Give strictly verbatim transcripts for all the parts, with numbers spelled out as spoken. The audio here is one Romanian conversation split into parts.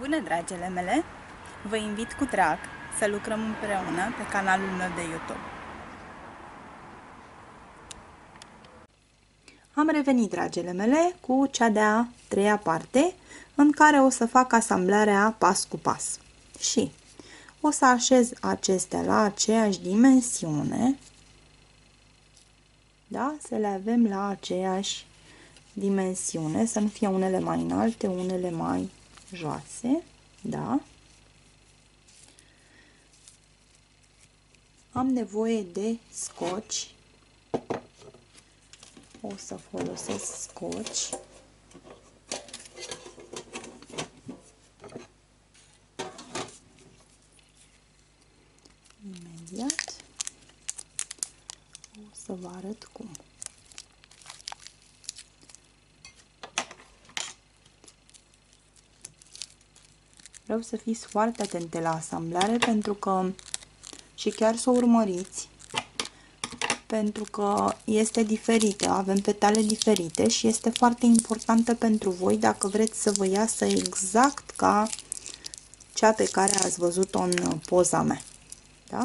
Bună, dragele mele! Vă invit cu drag să lucrăm împreună pe canalul meu de YouTube. Am revenit, dragele mele, cu cea de-a treia parte, în care o să fac asamblarea pas cu pas. Și o să așez acestea la aceeași dimensiune, da? Să le avem la aceeași dimensiune, să nu fie unele mai înalte, unele mai joase, da? Am nevoie de scoci. O să folosesc scoci. Imediat o să vă arăt cum. Vreau să fiți foarte atente la asamblare, pentru că și chiar să o urmăriți, pentru că este diferită, avem petale diferite și este foarte importantă pentru voi dacă vreți să vă iasă exact ca cea pe care ați văzut-o în poza mea. Da?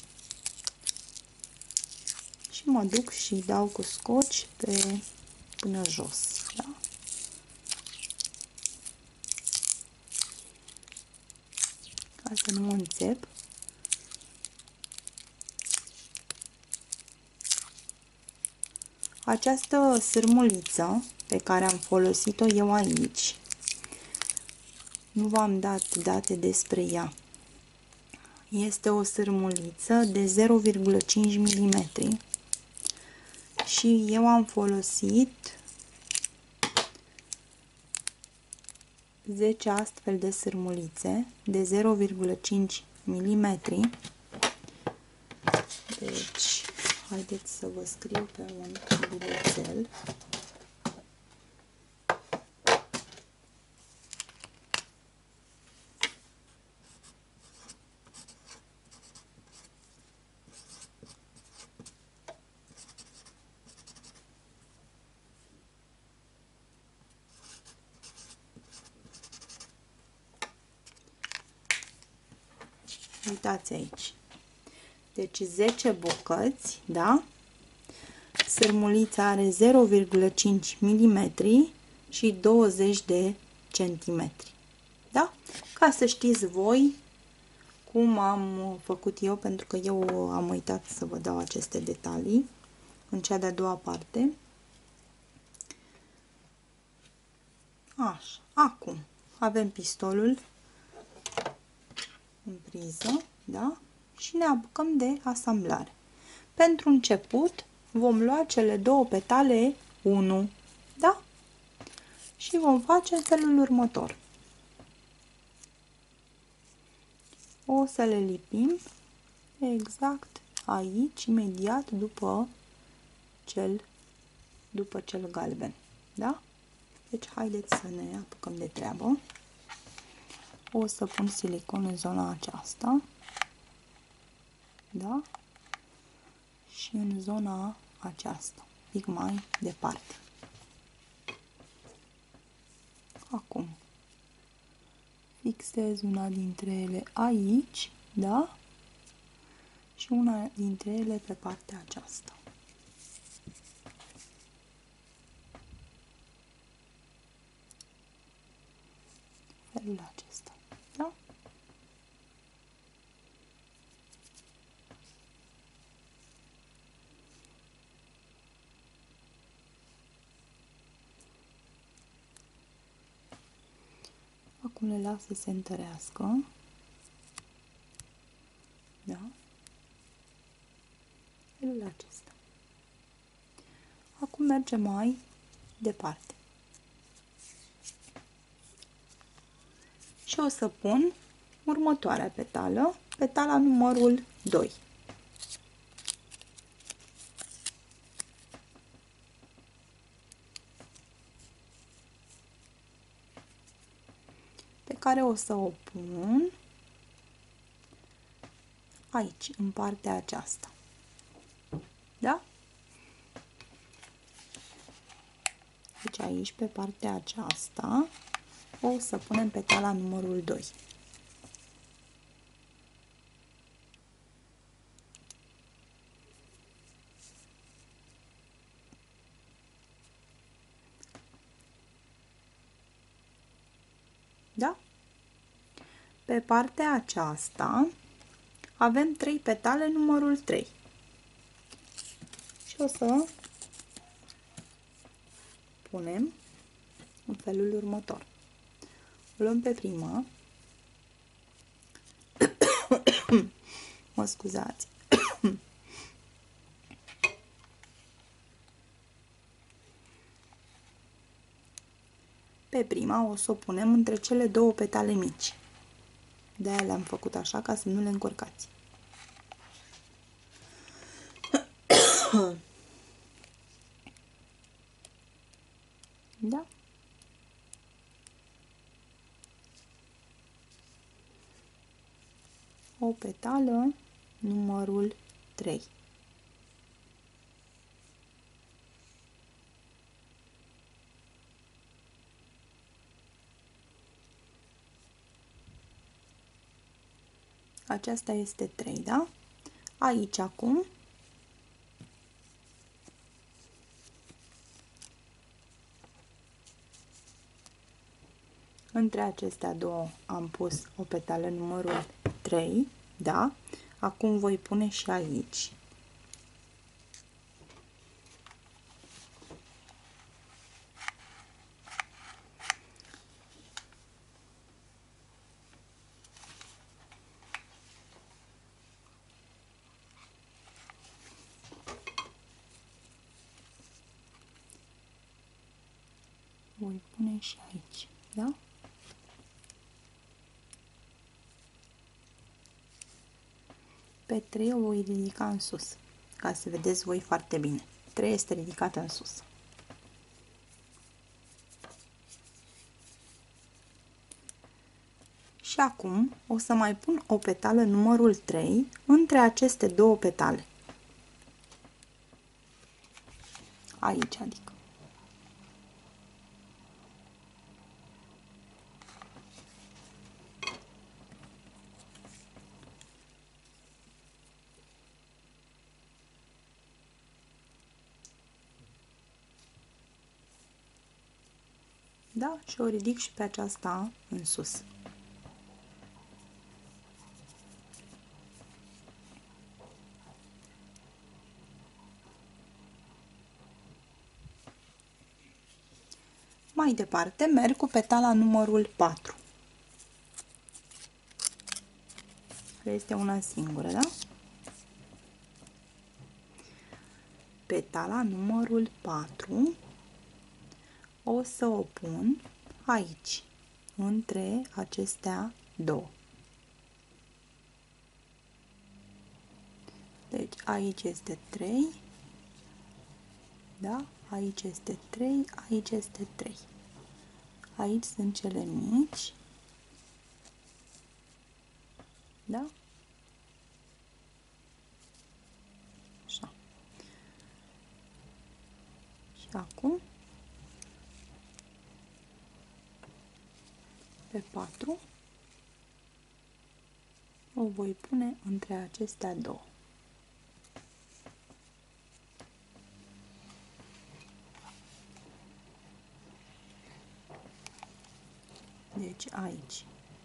Și mă duc și dau cu scoci pe până jos. Da? Ca să nu mă înțep. Această sârmuliță pe care am folosit-o eu aici, nu v-am dat date despre ea. Este o sârmuliță de zero virgulă cinci milimetri și eu am folosit zece astfel de sârmulițe de zero virgulă cinci milimetri. Deci, haideți să vă scriu pe un bilețel. Uitați aici. Deci zece bucăți, da? Sârmulița are zero virgulă cinci milimetri și douăzeci de centimetri. Da? Ca să știți voi cum am făcut eu, pentru că eu am uitat să vă dau aceste detalii în cea de-a doua parte. Așa. Acum avem pistolul în priză, da? Și ne apucăm de asamblare. Pentru început vom lua cele două petale unu, da? Și vom face în felul următor. O să le lipim exact aici, imediat după cel, după cel galben, da? Deci haideți să ne apucăm de treabă. O să pun silicon în zona aceasta, da? Și în zona aceasta, un pic mai departe. Acum fixez una dintre ele aici, da? Și una dintre ele pe partea aceasta. Felul acesta, da? Acum le las să se întărească, da? Felul acesta. Acum mergem mai departe. Și o să pun următoarea petală, petala numărul doi. Pe care o să o pun aici, în partea aceasta. Da? Deci aici, pe partea aceasta, o să punem petala numărul doi. Da? Pe partea aceasta avem trei petale numărul trei. Și o să punem în felul următor. O luăm pe prima. Mă scuzați. Pe prima o să o punem între cele două petale mici. De-aia le-am făcut așa, ca să nu le încurcați. Da? O petală numărul trei. Aceasta este trei, da? Aici acum între acestea două am pus o petală numărul trei, da? Acum voi pune și aici. Voi pune și aici, da? Pe trei o voi ridica în sus, ca să vedeți voi foarte bine. trei este ridicată în sus. Și acum o să mai pun o petală numărul trei între aceste două petale. Aici, adică. Da? Și o ridic și pe aceasta în sus. Mai departe merg cu petala numărul patru. Este una singură, da? Petala numărul patru o să o pun aici, între acestea două. Deci aici este trei, da? Aici este trei, aici este trei. Aici sunt cele mici, da? Așa. Și acum pe patru o voi pune între acestea două. Deci aici.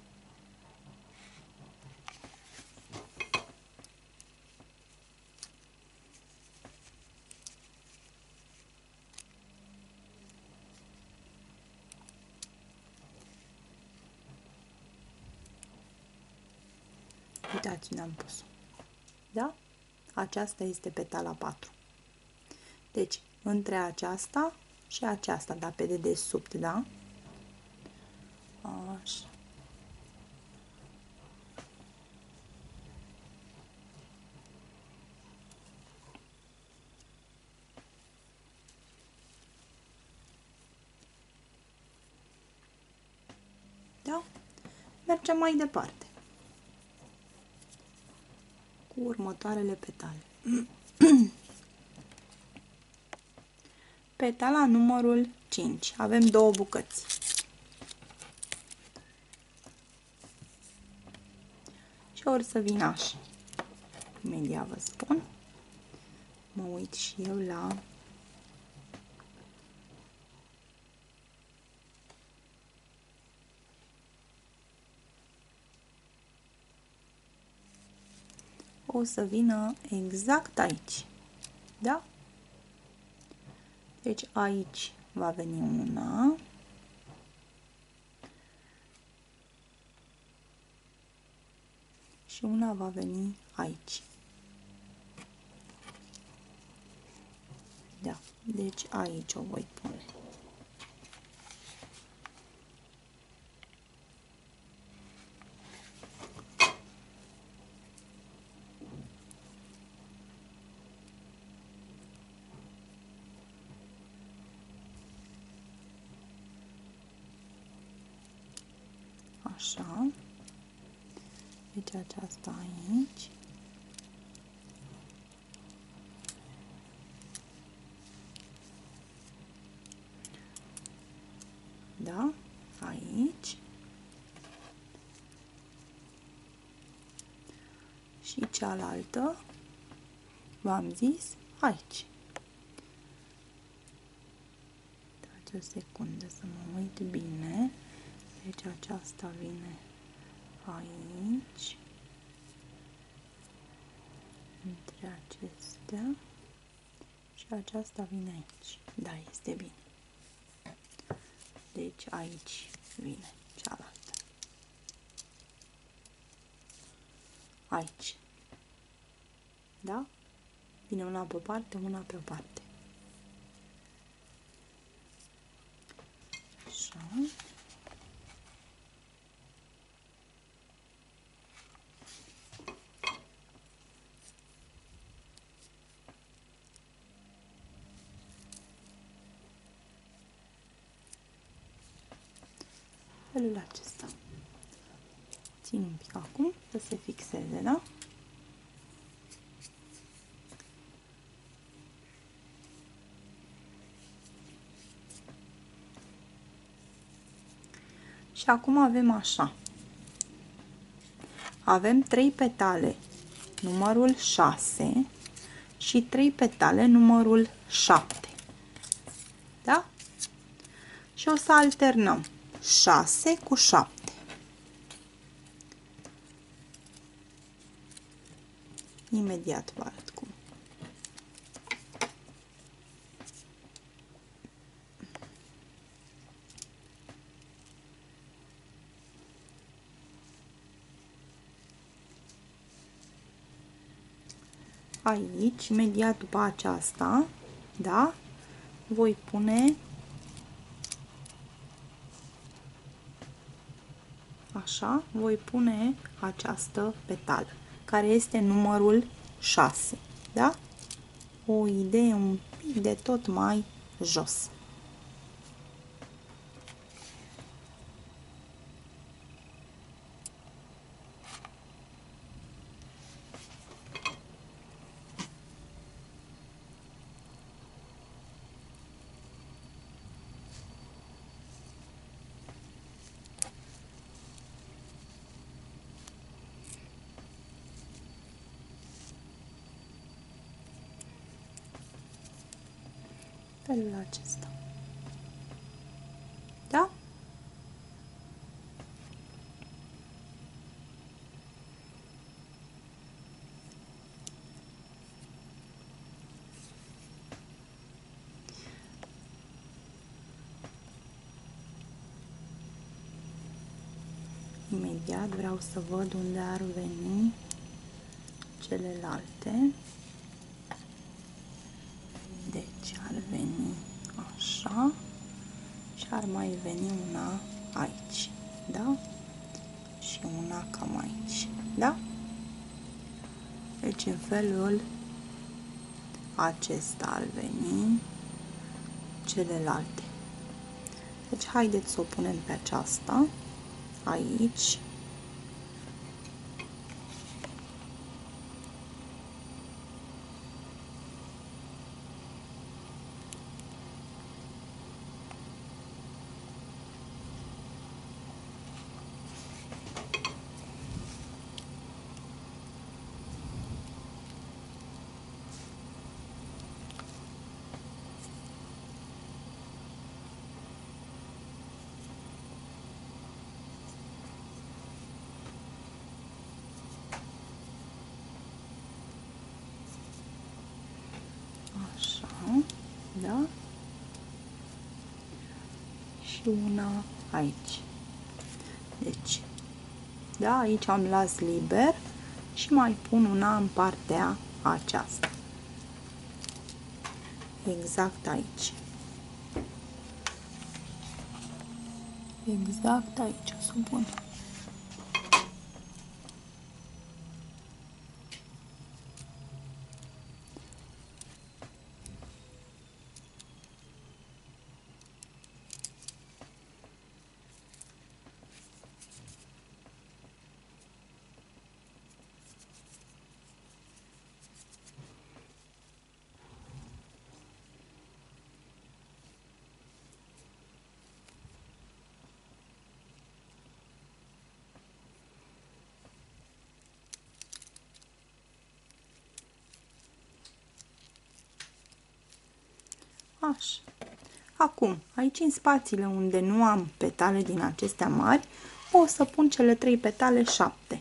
Uitați unde am pus. Da? Aceasta este petala patru. Deci, între aceasta și aceasta, dar pe dedesubt, da? Așa. Da? Mergem mai departe cu următoarele petale. Petala numărul cinci. Avem două bucăți. ori să vină așa. Imediat vă spun. Mă uit și eu la o să vină exact aici. Da? Deci aici va veni una. Și una va veni aici. Da, deci aici o voi pune. Așa. Deci aceasta aici. Da? Aici. Și cealaltă, v-am zis, aici. Dați o secundă să mă uit bine. Deci aceasta vine aici. Între acestea. Și aceasta vine aici. Da, este bine. Deci aici vine cealaltă. Aici. Da? Vine una pe o parte, una pe o parte. Așa. Felul acesta. Țin un pic acum să se fixeze, da? Și acum avem așa. Avem trei petale, numărul șase și trei petale, numărul șapte. Da? Și o să alternăm șase cu șapte. Imediat vă arăt cum. Aici, imediat după aceasta, da, voi pune așa, voi pune această petală, care este numărul șase, da? O idee un pic de tot mai jos. Felul acesta. Da? Imediat vreau să văd unde ar veni celelalte. Deci ar veni așa și ar mai veni una aici, da? Și una cam aici, da? Deci în felul acesta ar veni celelalte. Deci haideți să o punem pe aceasta aici. da? Și una aici. Deci, da, aici am las liber și mai pun una în partea aceasta. Exact aici. Exact aici o să pun. Așa. Acum, aici în spațiile unde nu am petale din acestea mari, o să pun cele trei petale șapte.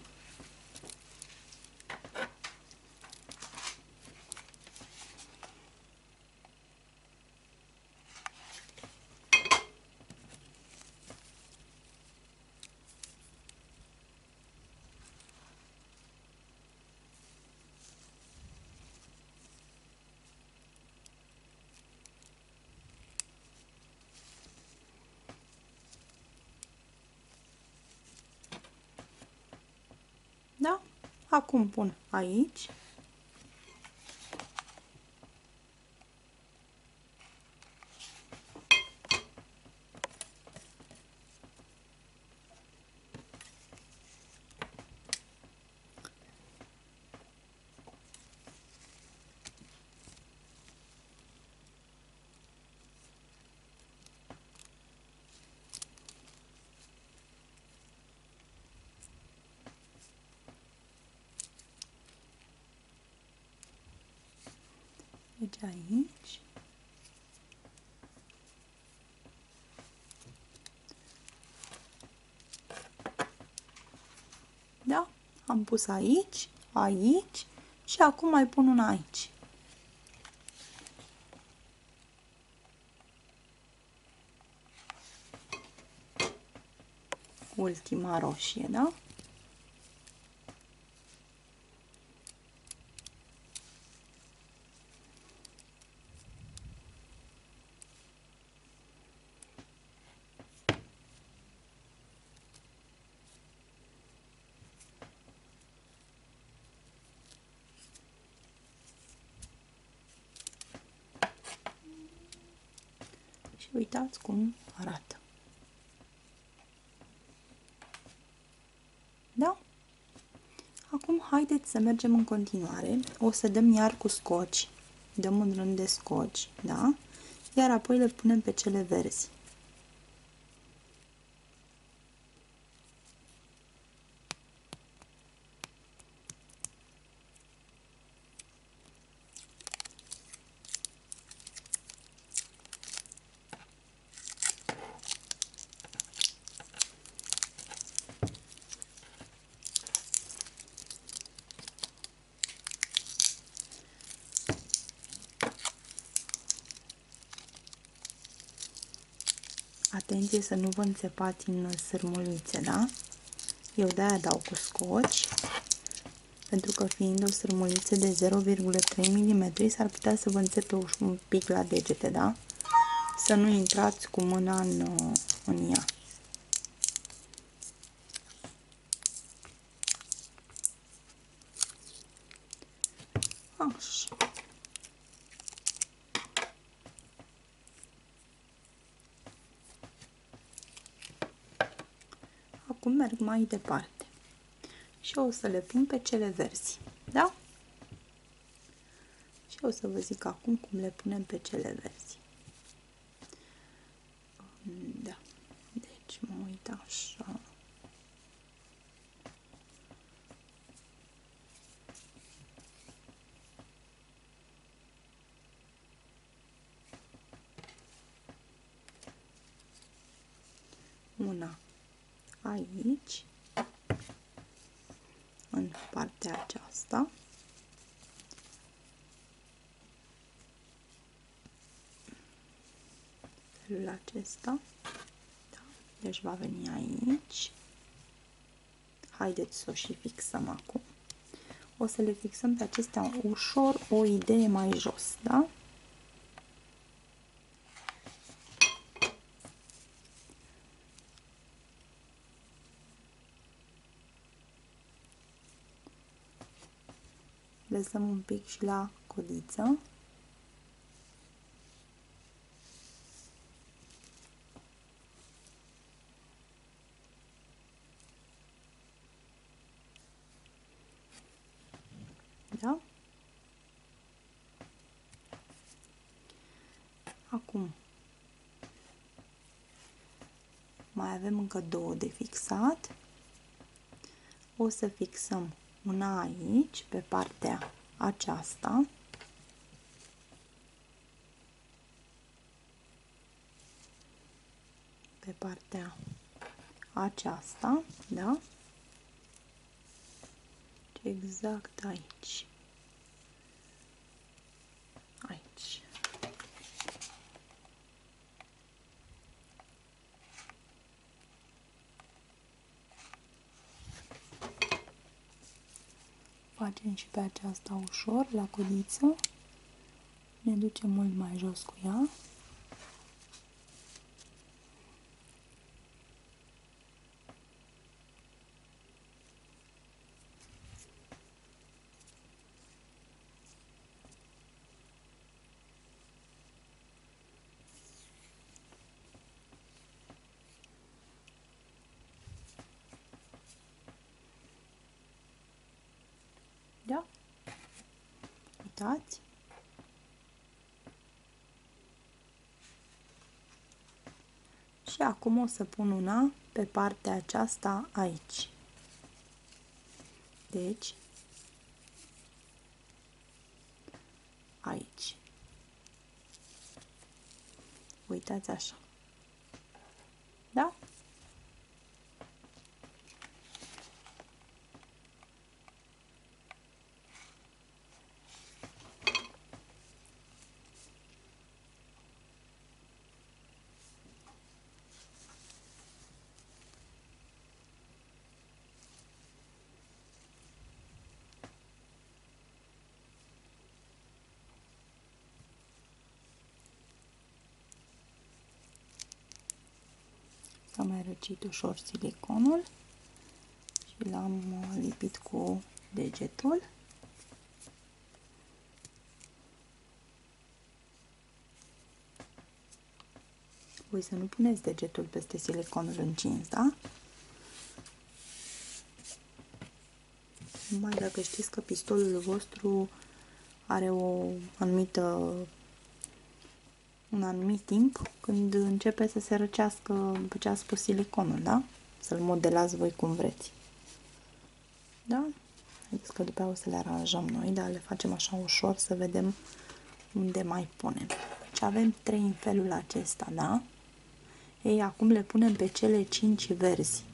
Da? Acum pun aici. Deci aici. Da? Am pus aici, aici și acum mai pun una aici. Ultima roșie, da? Și uitați cum arată. Da? Acum haideți să mergem în continuare. O să dăm iar cu scoci. Dăm un rând de scoci, da? Iar apoi le punem pe cele verzi. Atenție să nu vă înțepați în sârmulițe, da? Eu de-aia dau cu scoci, pentru că fiind o sârmuliță de zero virgulă trei milimetri, s-ar putea să vă înțepe un pic la degete, da? Să nu intrați cu mâna în, în ea. Așa. Acum merg mai departe și o să le pun pe cele verzi, da? Și o să vă zic acum cum le punem pe cele verzi. Da. Deci mă uit așa. Una aici, în partea aceasta. felul acesta. Da? Deci va veni aici. Haideți să o și fixăm acum. O să le fixăm pe acestea ușor, o idee mai jos, da? Lăsăm un pic și la codiță. Da? Acum mai avem încă două de fixat. O să fixăm una aici, pe partea aceasta. Pe partea aceasta, da? Exact aici. Aici. Facem și pe aceasta ușor, la codiță. Ne ducem mult mai jos cu ea. Da? Uitați. Și acum o să pun una pe partea aceasta aici. Deci, aici. Uitați așa. Da? S-a mai răcit ușor siliconul și l-am lipit cu degetul. Voi să nu puneți degetul peste siliconul încins, da? Numai dacă știți că pistolul vostru are o anumită un anumit timp când începe să se răcească după ce a spus siliconul, da? Să-l modelați voi cum vreți. Da? Haideți că după aia o să le aranjăm noi, dar le facem așa ușor să vedem unde mai punem. Deci avem trei în felul acesta, da? Ei, acum le punem pe cele cinci verzi.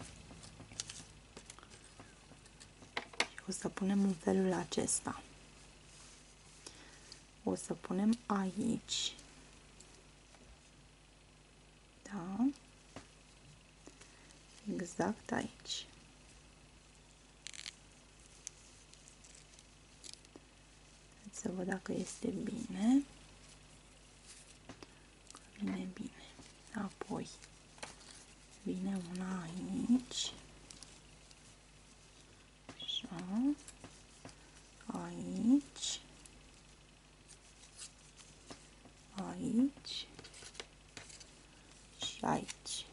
Și o să punem în felul acesta. O să punem aici. Da? Exact aici. Să văd dacă este bine. Vine bine. Apoi vine una aici. Așa. Aici. Aici. Și aici.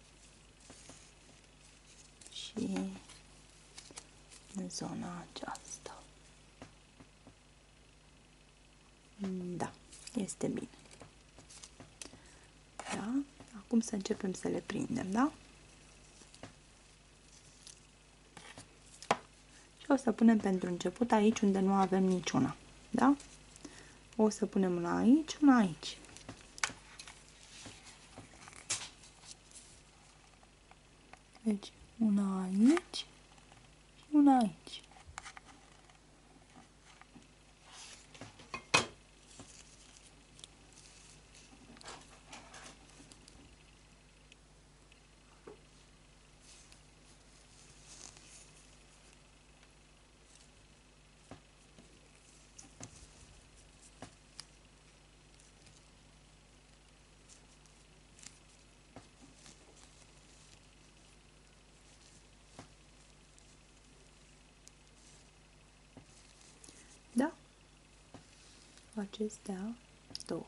Și în zona aceasta. Da, este bine. Da? Acum să începem să le prindem, da? Și o să punem pentru început aici unde nu avem niciuna, da? O să punem una aici, una aici. Deci, una aici și una aici. acestea două.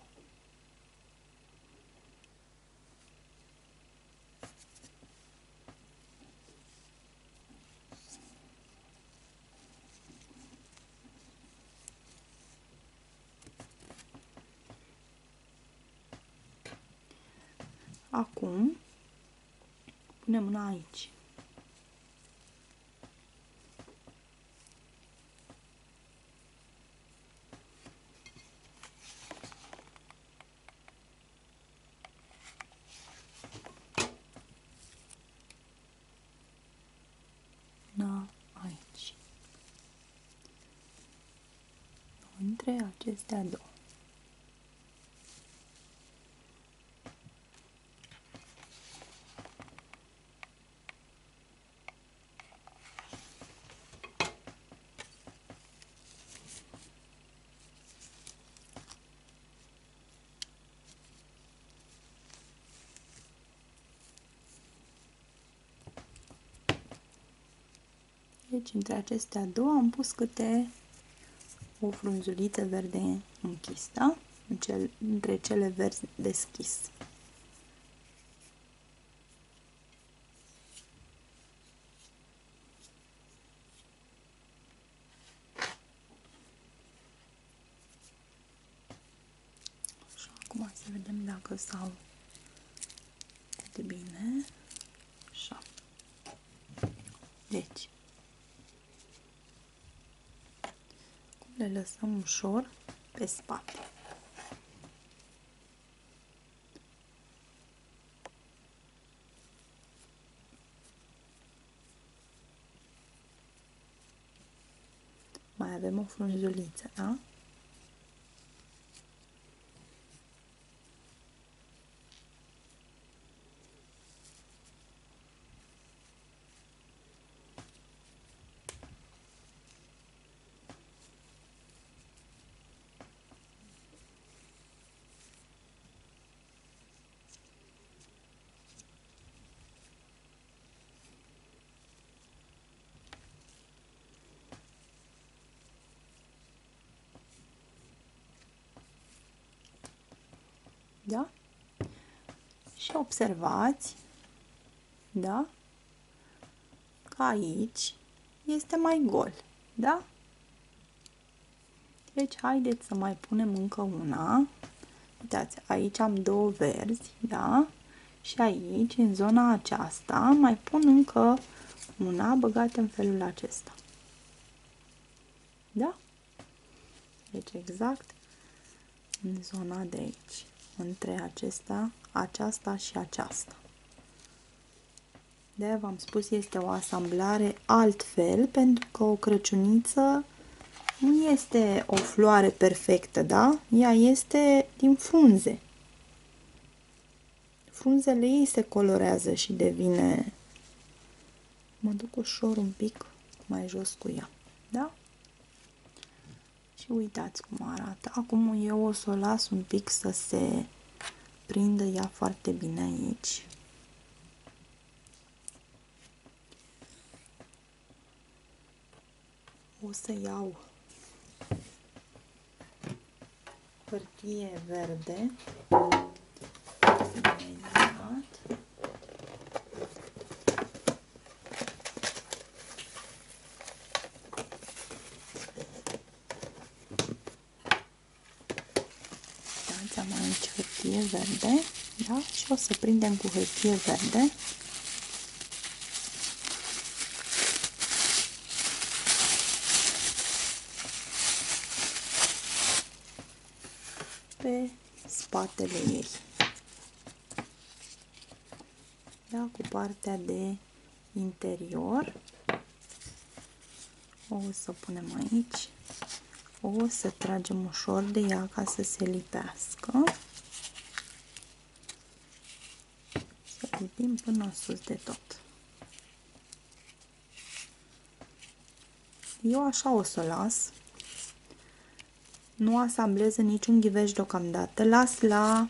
Acum punem mâna aici. Mâna aici. Între acestea două. Deci, între acestea două am pus câte o frunzuliță verde închis, da? În cel, între cele verzi deschis. Așa, acum să vedem dacă s-au de bine. Așa. Deci, le lăsăm ușor pe spate. Mai avem o frunzuliță, da? Da? Și observați, da? Că aici este mai gol, da? Deci, haideți să mai punem încă una. Uitați, aici am două verzi, da? Și aici, în zona aceasta, mai pun încă una băgată în felul acesta. Da? Deci, exact în zona de aici. Între acesta, aceasta și aceasta. De-aia v-am spus, este o asamblare altfel, pentru că o crăciuniță nu este o floare perfectă, da? Ea este din frunze. Frunzele ei se colorează și devine... Mă duc ușor un pic mai jos cu ea, da? Și uitați cum arată. Acum eu o să o las un pic să se prindă ea foarte bine aici. O să iau hârtie verde. Am aici hârtie verde, da? Și o să prindem cu hârtie verde. Pe spatele ei. Da? Cu partea de interior. O să punem aici. O să tragem ușor de ea ca să se lipească. Să lipim până sus de tot. Eu așa o să o las. Nu asamblez în niciun ghiveș deocamdată. Las la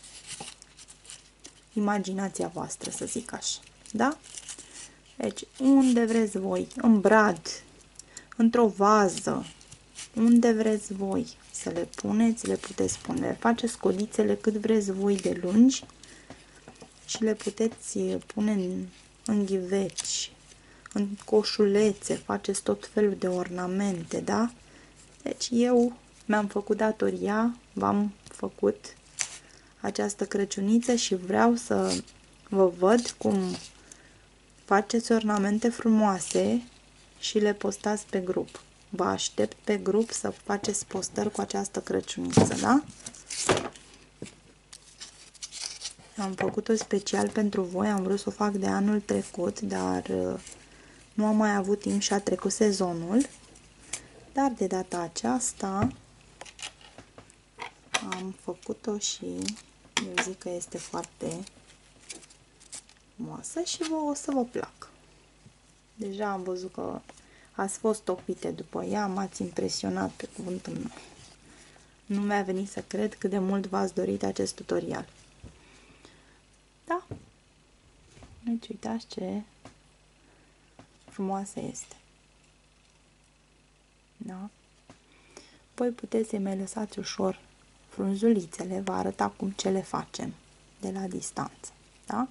imaginația voastră, să zic așa. Da? Deci, unde vreți voi, în brad, într-o vază, unde vreți voi să le puneți, le puteți pune. Faceți codițele cât vreți voi de lungi și le puteți pune în, în ghiveci, în coșulețe, faceți tot felul de ornamente, da? Deci eu mi-am făcut datoria, v-am făcut această crăciuniță și vreau să vă văd cum faceți ornamente frumoase și le postați pe grup. Vă aștept pe grup să faceți postări cu această crăciuniță, da? Am făcut-o special pentru voi, am vrut să o fac de anul trecut, dar nu am mai avut timp și a trecut sezonul. Dar de data aceasta am făcut-o și eu zic că este foarte frumoasă și vă, o să vă placă. Deja am văzut că ați fost topite după ea, m-ați impresionat pe cuvântul meu. Nu mi-a venit să cred cât de mult v-ați dorit acest tutorial. Da? Deci uitați ce frumoasă este. Da? Voi puteți să mai lăsați ușor frunzulițele, vă arăt acum ce le facem de la distanță. Da?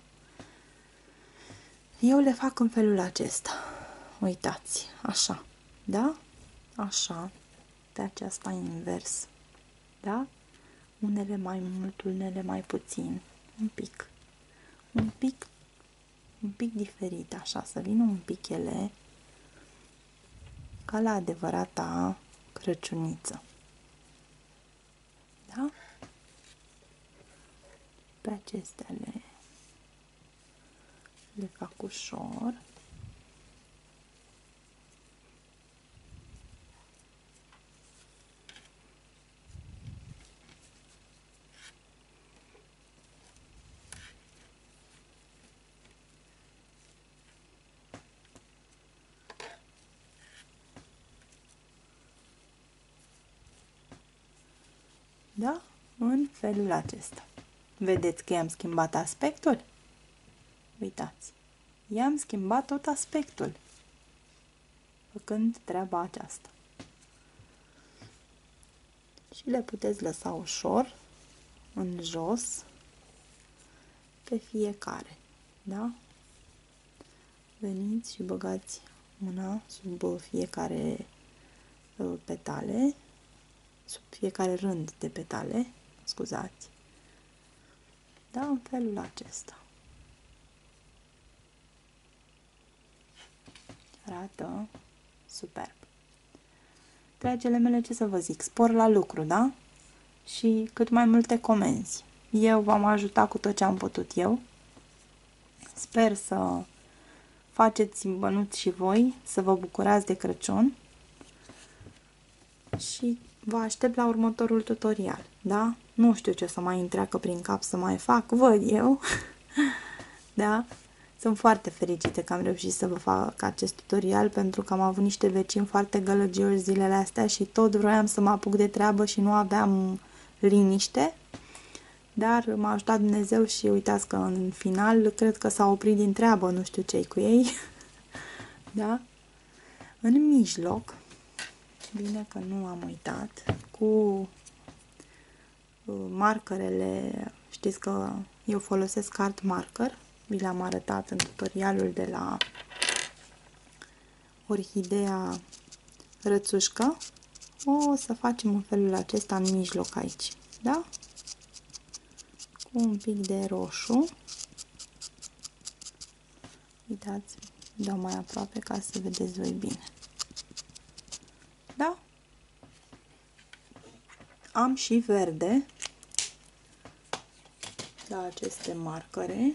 Eu le fac în felul acesta. Uitați, așa, da? Așa, pe aceasta invers, da? Unele mai mult, unele mai puțin, un pic, un pic, un pic diferit, așa, să vină un pic ele ca la adevărata crăciuniță, da? Pe acestea le, le fac ușor. Da? În felul acesta. Vedeți că i-am schimbat aspectul? Uitați. I-am schimbat tot aspectul. Făcând treaba aceasta. Și le puteți lăsa ușor în jos pe fiecare. Da? Veniți și băgați mâna sub fiecare petale, sub fiecare rând de petale, scuzați. Da, în felul acesta. Arată superb. Dragile mele, ce să vă zic, spor la lucru, da? Și cât mai multe comenzi. Eu v-am ajutat cu tot ce am putut eu. Sper să faceți bănuți și voi, să vă bucurați de Crăciun. Și vă aștept la următorul tutorial, da? Nu știu ce o să mai îmi treacă prin cap să mai fac, văd eu. Da? Sunt foarte fericită că am reușit să vă fac acest tutorial, pentru că am avut niște vecini foarte gălăgioși zilele astea și tot vroiam să mă apuc de treabă și nu aveam liniște. Dar m-a ajutat Dumnezeu și uitați că în final cred că s-a oprit din treabă, nu știu ce-i cu ei. Da? În mijloc, bine că nu am uitat, cu markerele, știți că eu folosesc art marker, vi l-am arătat în tutorialul de la orhidea rățușcă. O să facem în felul acesta în mijloc aici, da? Cu un pic de roșu. Uitați, dau mai aproape ca să vedeți voi bine. Da? Am și verde la aceste marcare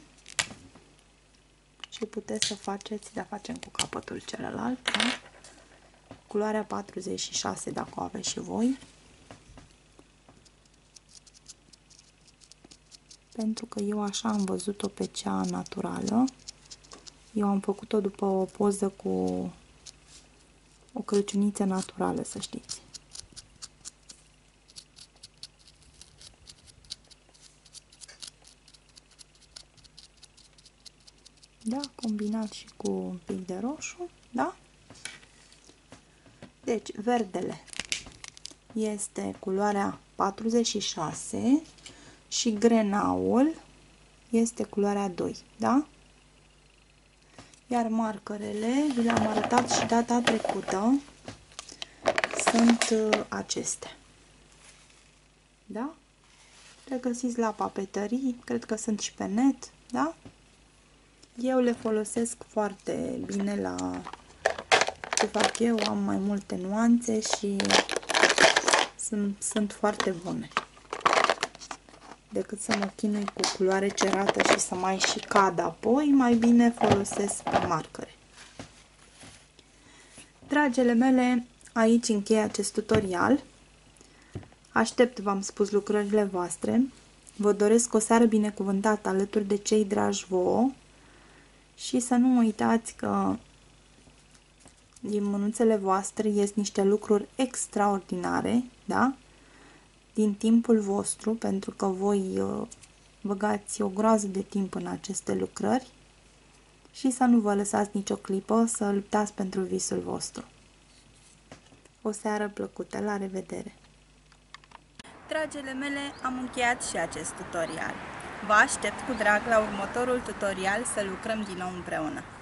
și puteți să faceți, dar facem cu capătul celălalt, da? Culoarea patruzeci și șase, dacă o aveți și voi. Pentru că eu așa am văzut-o pe cea naturală. Eu am făcut-o după o poză cu o crăciuniță naturală, să știți. Da, combinat și cu un pic de roșu, da? Deci, verdele. este culoarea patruzeci și șase și grenaul este culoarea doi, da? Iar markerele, vi le-am arătat și data trecută, sunt acestea, da? Le găsiți la papetării, cred că sunt și pe net, da? Eu le folosesc foarte bine la ce fac eu, am mai multe nuanțe și sunt, sunt foarte bune. Decât să mă chinui cu culoare cerată și să mai și cad apoi, mai bine folosesc marcare. Dragele mele, aici încheie acest tutorial. Aștept, v-am spus, lucrările voastre. Vă doresc o seară binecuvântată alături de cei dragi vouă și să nu uitați că din mânuțele voastre ies niște lucruri extraordinare, da? Din timpul vostru, pentru că voi băgați o groază de timp în aceste lucrări și să nu vă lăsați nicio clipă să luptați pentru visul vostru. O seară plăcută, la revedere! Dragele mele, am încheiat și acest tutorial. Vă aștept cu drag la următorul tutorial să lucrăm din nou împreună.